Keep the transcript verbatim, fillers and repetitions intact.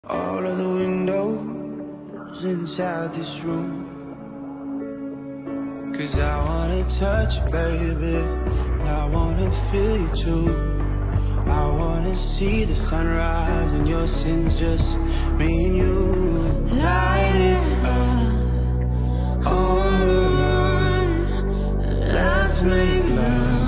All of the windows inside this room, 'cause I wanna touch you, baby, and I wanna feel you too. I wanna see the sunrise and your sins, just me and you. Light it up on the run, let's make love